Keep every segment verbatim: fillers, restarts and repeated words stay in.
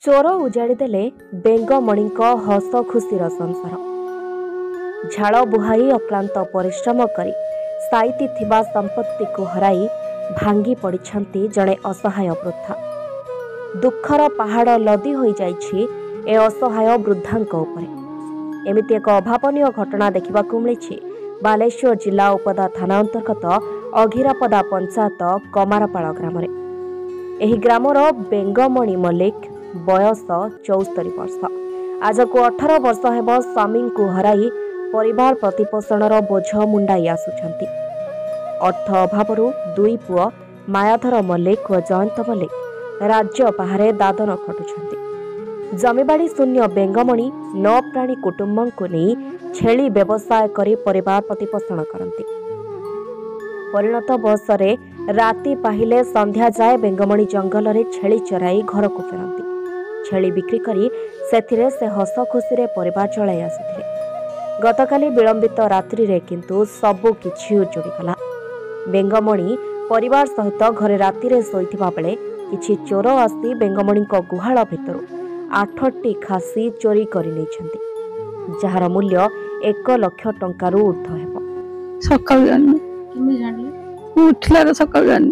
चोर उजाड़देले बेंगमणि हस खुशीर संसार। झाड़ बुहाई अक्लांत परिश्रम करी साइती थिबा संपत्ति को हराई भांगी पड़िछंती जड़े असहाय वृद्धा। दुखर पहाड़ लदी होई जाइछि ए असहाय वृद्धांक उपरे। एमिति एक अभावनीय घटना देखिबाकु मिलिछि बालेश्वर जिला उपदा थाना अंतर्गत अघिरापदा पंचायत कमारपाड़ ग्राम। एही ग्रामर बेंगमणि मल्लिक बयस चौस्तरी वर्ष। आज को अठारह वर्ष हेब स्वामी को हराई परिवार प्रतिपोषणर बोझ मुंडाई आसुछंती। अर्थ अभावरू दुई पुओ मायाधर मल्लिक और जयंत मल्लिक राज्य बाहर दादन खटुछंती। जमीबाड़ी शून्य बेंगमणि नौ प्राणी कुटुंब को नहीं छेली व्यवसाय करी परिवार प्रतिपोषण करती। परिणत बयसरे राति पाहिले संध्या जाए बेंगमणि जंगल रे छेली चराई घर को फेरती। छेली बिक्री करी सेथिरे से हस खुशी परिवार चलाई आसुथिले। गतकाली विलंबित रात्रि रे किंतु सबु किछि उजोड़ीगला। बेंगमणि परिवार सहित घरे राति रे सोइथिबा बेले किछि चोर आसी बेंगमणि गुहाल भितरु आठटी खासी चोरी करि नेछंती, जहार मूल्य एक लाख टंका रु ऊर्ध्व हेबो। सकाळ जानि किमे जानिले उठला सकाळ जानि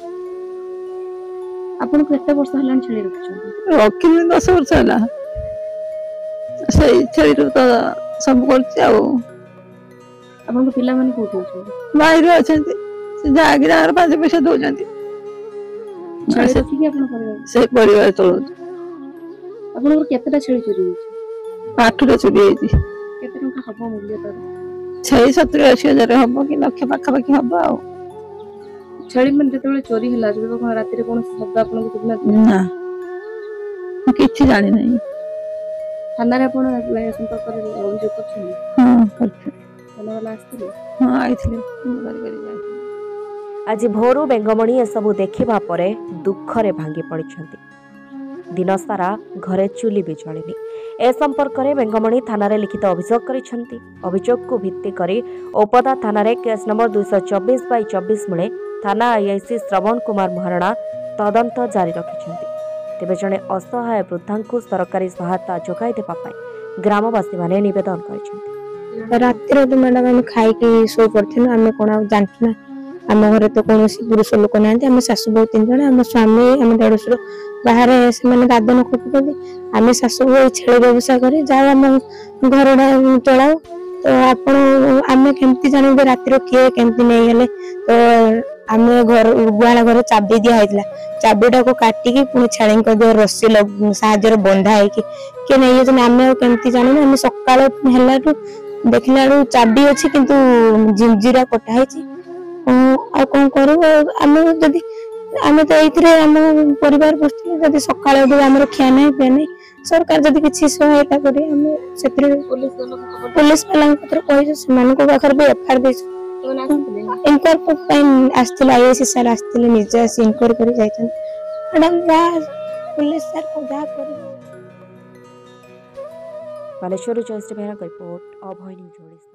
आपन केते वर्ष हलान छेली रखछन? रखिनि दस वर्ष हला। सही छेली तो सब करछि आ आपन को पिला माने कोठी अछि? बाहर अछंती से जागिरार पाँच पैसा दो जंती। छेली रखि के आपन परिवार से परिवार चलो। आपन को केतेटा छेली चोरी होछि? आठटा चोरी होछि। केते टंका हबो मूल्य तर? छह सत्तर अस्सी हजार हबो कि लाख पाखा पाखी हबो आ। छेली मन जेतेबेले चोरी हला जेबे कोन राति रे कोन शब्द आपन को सुना ना किछि जानि नै। थाना रे आपन संपर्क करे अभियोग करछन? हां करछ। थाना वाला आस्थिले? हां आइथिले गाड़ी गाड़ी जाय। आज भोरु बेंगमणि ए सबु देखिबा परे दुखरे भांगी पड़िछंती। दिन सारा घरे चुली भी जळिनी। ए संपर्क रे बेंगमणि थाना रे लिखित अभियोग करिछंती। अभियोग को भित्ति करी ओपदा थाना रे केस नंबर दो सौ चौबीस बाई चौबीस मुळे थाना आईआईसी श्रवण कुमार महारणा तदंत जारी रखिछंती। तेबे जणे असहाय वृद्धांकु सरकारी सहायता जोगाई देबा पई ग्रामवासी माने निवेदन करिछंती। राति रे तो मैडम हम खाई के सो पड़थिन, हमें कोना जानथना आम घरे तो कौन पुरुष लोक ना आम शाशु बहु तीन जन आम स्वामी आम देढ़शुर बाहर से दादन खटुଛନ୍ତି। आम शाशु बहु छेली व्यवसाय करे जाओ आम घर चलाओ। तो आपण आम केमती जानू रातिर किए केमती नहीं गले। तो आम घर गुहाल घर चाबी दिया होता चाबीटा को काटिकी पुणी छेली दे रस्सी साहाଯ୍ୟ बंधा है किए नहीं आम केमती जानू। आम सकाल है देखला चाबी अच्छी किंतु जिंजीरा कटा है आ कौन करू आम जदि आम तो ये आम परिवार पोषण जदि सकाल आम खिया ना पिया ना सरकार जदि किसी सहायता करे आम से पुलिस वाला कही से पाखर भी एफआईआर दे इनक्वायरी आसते आईआईसी सार आसते निजे आस इनक्वायरी कर मैडम पुलिस सार को जहाँ कर। Baleswar Jayashree Behera report Abhay news.